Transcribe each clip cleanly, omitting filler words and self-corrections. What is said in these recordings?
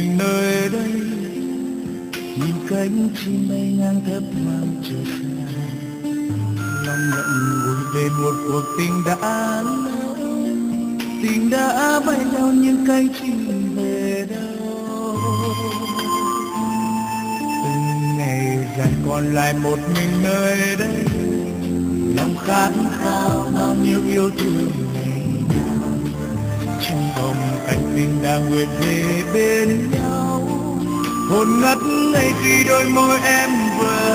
mình nơi đây, nhìn cánh chim bay ngang thấp thoáng trời xa, lòng ngậm ngùi về một cuộc tình đã lỡ, tình đã bay theo những cánh chim về đâu. Từng ngày dài còn lại một mình nơi đây, lòng khát khao bao nhiêu yêu thương ngày nào, trong vòng cánh tình đang nguyện về bên nhau. Hồn ngất ngây khi đôi môi em vừa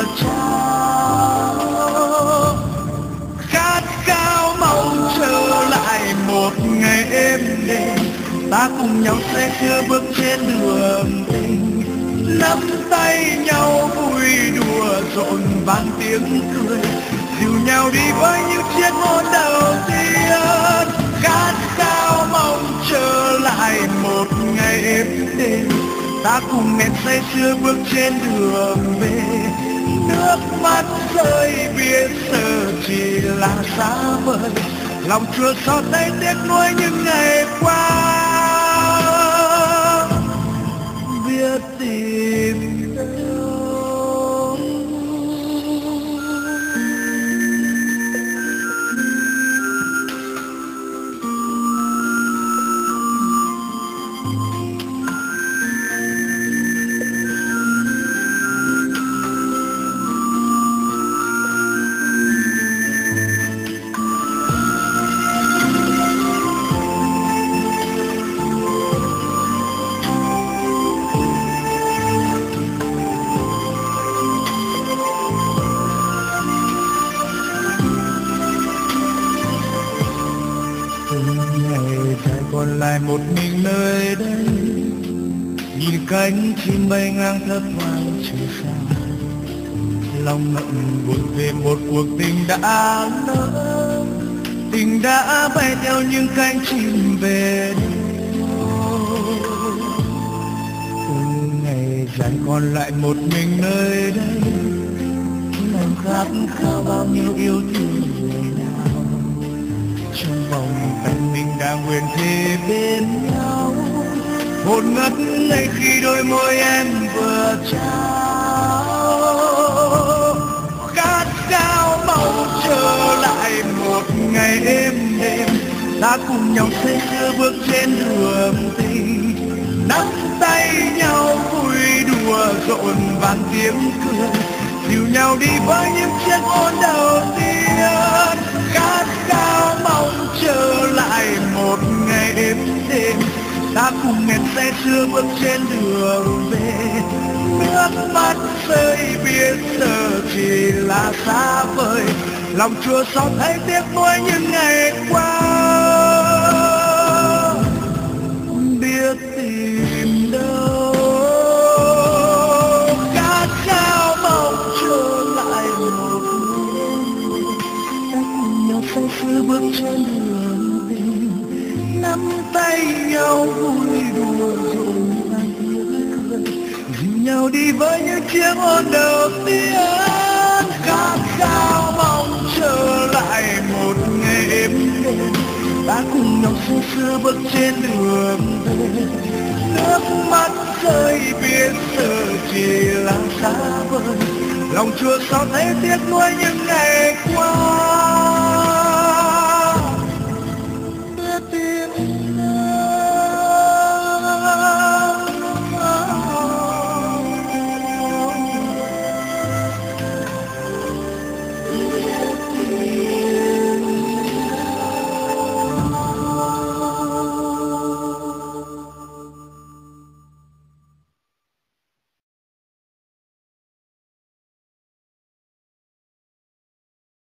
trao, khát khao mong trở lại một ngày êm đềm, ta cùng nhau sẽ chưa bước trên đường tình, nắm tay nhau vui đùa rộn vang tiếng cười, dìu nhau đi với những chiếc hôn đầu tiên. Khát khao mong trở lại một ngày êm đềm, ta cùng em say sưa bước trên đường về. Nước mắt rơi biết giờ chỉ là xa vời, lòng chua xót thấy tiếc nuối những ngày qua, biết tìm đâu. Còn lại một mình nơi đây, nhìn cánh chim bay ngang thấp thoáng trời xa, lòng ngậm ngùi về một cuộc tình đã lỡ, tình đã bay theo những cánh chim về đâu. Từng ngày dài còn lại một mình nơi đây, lòng khát khao bao nhiêu yêu thương ngày nào, trong vòng tay mình đang nguyện thề bên nhau. Hồn ngất ngây khi đôi môi em vừa trao, khát khao mong trở lại một ngày êm đềm, ta cùng nhau say sưa bước trên đường tình, nắm tay nhau vui đùa rộn vang tiếng cười, dìu nhau đi với những chiếc hôn đầu tiên. Khát khao mong trở lại một ngày êm đềm, ta cùng em say sưa bước trên đường về. Nước mắt rơi biết giờ chỉ là xa vời, lòng chua xót thấy tiếc nuối những ngày qua, biết tìm đâu. Khát khao mong trở lại một ngày, ta cùng nhau say sưa bước trên đường tình, nắm tay nhau vui đùa rộn vang tiếng cười, dìu nhau đi với những chiếc hôn đầu tiên. Khát khao mong trở lại một ngày êm đềm, ta cùng nhau say sưa bước trên đường về. Nước mắt rơi biết giờ chỉ là xa vời, lòng chua xót thấy tiếc nuối những ngày qua, biết tìm đâu.